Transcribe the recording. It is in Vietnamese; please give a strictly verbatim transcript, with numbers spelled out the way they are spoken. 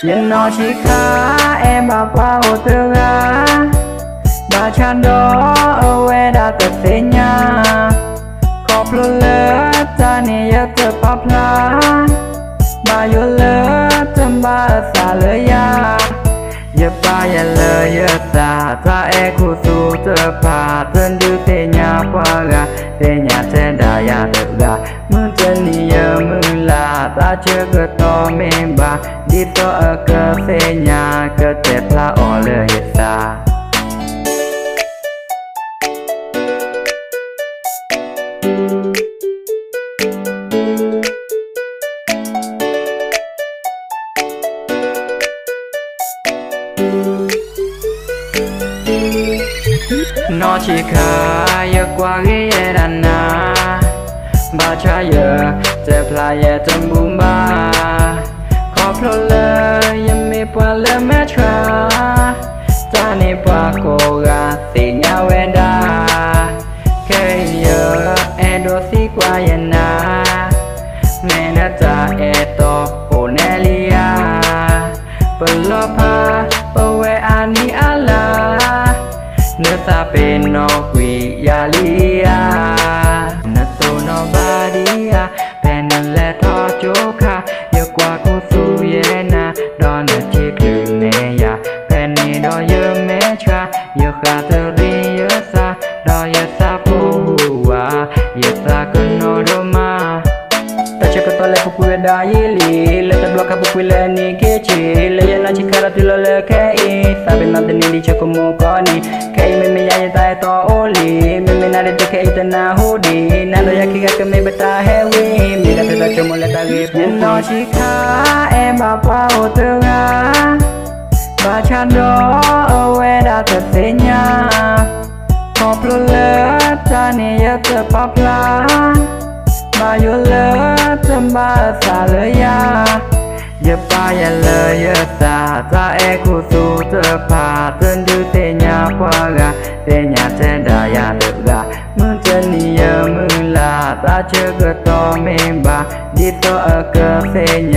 nhưng nó chỉ khá em bà qua hồ tư gà bà chan đó ở quê đã tự thế nhà khóc luôn lỡ ta nè nhớ tự bắp lá bà vô lỡ tâm bà ở xa lỡ ya giờ ba ya lỡ giờ ta ta e khu su tự bà thân đưa thế nhà qua gà thế nhà thế đà ya tự gà mưa chân đi giờ mưa là ta chưa có to mềm bà đi to ở cơ thế nhà cơ tết là ở lỡ hiện ta nó chỉ khá giờ qua ghế đàn na bà cha giờ đẹp là giờ tâm bùm ba khóc lo lơ yếm mi qua lơ mẹ cha ta ni qua cô gà tình nhau em đã cái giờ em đôi xí qua giờ na mẹ đã ta em to onelia bello pa bawe ani ala nước ta bên nó quỳ ya lia nước tô nó ba đi à bên nó lẽ thọ chỗ kha giờ qua cô su ye na đó nó chỉ cứ nè ya bên này đó giờ mẹ cha giờ khá từ đi giờ xa đó giờ xa phố hùa giờ xa con nó đâu mà ta chưa có to lệ phục quyền đại lý lệ ta block phục quyền lệ ni kia chỉ lệ ya na chỉ khá là từ lệ cái sabe nada nem đi chơi como coni cái mình mình ya tay to oli mình mình nada được cái tên na hodi nada ya kia cái mình beta heavy mình đã thấy cho một lệ ta ghép nhưng nó chỉ khá em bà qua ô tư gà bà chan đó ở quê đã thật thế nhà khóc luôn lỡ ta nè nhớ tự bắp lá bà vô lỡ tâm bà ở xa lỡ ya giờ ba ya lỡ giờ ta ta e khu su tự bà thân đưa thế nhà qua gà thế nhà thế đà ya tự gà mưa chân đi giờ mưa là ta chưa có to mềm bà đi to ở cơ thế